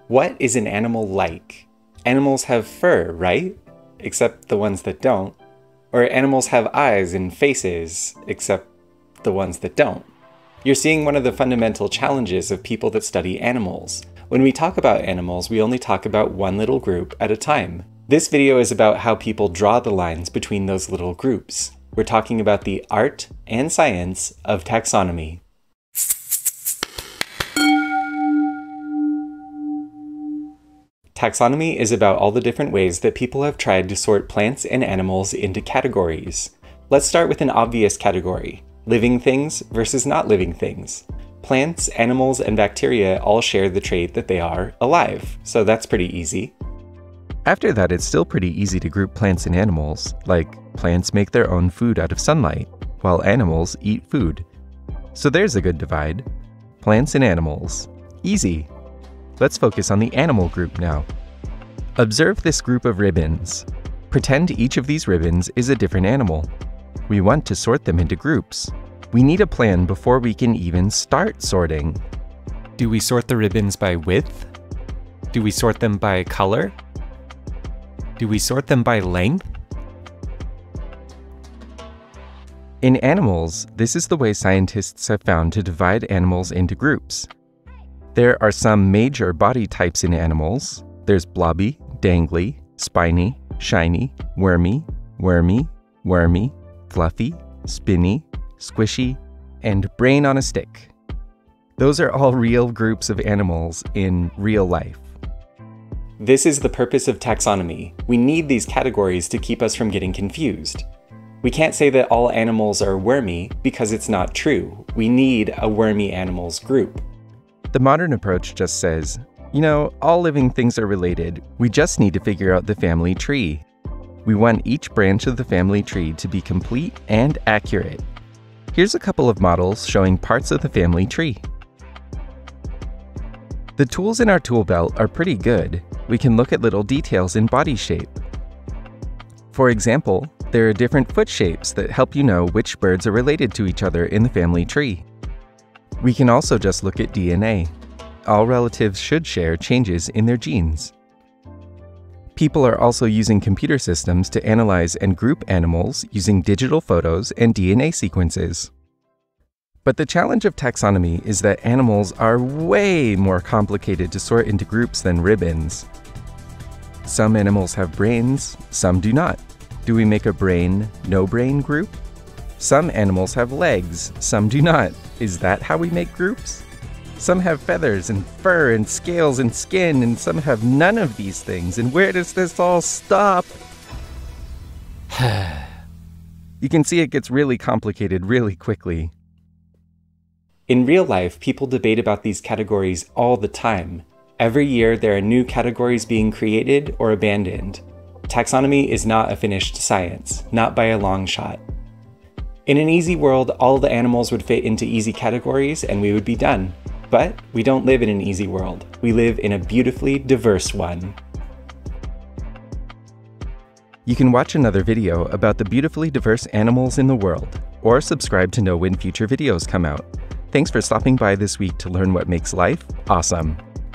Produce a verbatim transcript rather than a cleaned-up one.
What is an animal like? Animals have fur, right? Except the ones that don't. Or animals have eyes and faces, except the ones that don't. You're seeing one of the fundamental challenges of people that study animals. When we talk about animals, we only talk about one little group at a time. This video is about how people draw the lines between those little groups. We're talking about the art and science of taxonomy. Taxonomy is about all the different ways that people have tried to sort plants and animals into categories. Let's start with an obvious category: living things versus not living things. Plants, animals, and bacteria all share the trait that they are alive, so that's pretty easy. After that, it's still pretty easy to group plants and animals, like plants make their own food out of sunlight, while animals eat food. So there's a good divide. Plants and animals. Easy. Let's focus on the animal group now. Observe this group of ribbons. Pretend each of these ribbons is a different animal. We want to sort them into groups. We need a plan before we can even start sorting. Do we sort the ribbons by width? Do we sort them by color? Do we sort them by length? In animals, this is the way scientists have found to divide animals into groups. There are some major body types in animals. There's blobby, dangly, spiny, shiny, wormy, wormy, wormy, fluffy, spinny, squishy, and brain on a stick. Those are all real groups of animals in real life. This is the purpose of taxonomy. We need these categories to keep us from getting confused. We can't say that all animals are wormy because it's not true. We need a wormy animals group. The modern approach just says, you know, all living things are related. We just need to figure out the family tree. We want each branch of the family tree to be complete and accurate. Here's a couple of models showing parts of the family tree. The tools in our tool belt are pretty good. We can look at little details in body shape. For example, there are different foot shapes that help you know which birds are related to each other in the family tree. We can also just look at D N A. All relatives should share changes in their genes. People are also using computer systems to analyze and group animals using digital photos and D N A sequences. But the challenge of taxonomy is that animals are way more complicated to sort into groups than ribbons. Some animals have brains, some do not. Do we make a brain, no brain group? Some animals have legs, some do not. Is that how we make groups? Some have feathers and fur and scales and skin, and some have none of these things. And where does this all stop? You can see it gets really complicated really quickly. In real life, people debate about these categories all the time. Every year, there are new categories being created or abandoned. Taxonomy is not a finished science, not by a long shot. In an easy world, all the animals would fit into easy categories and we would be done. But we don't live in an easy world. We live in a beautifully diverse one. You can watch another video about the beautifully diverse animals in the world, or subscribe to know when future videos come out. Thanks for stopping by this week to learn what makes life awesome.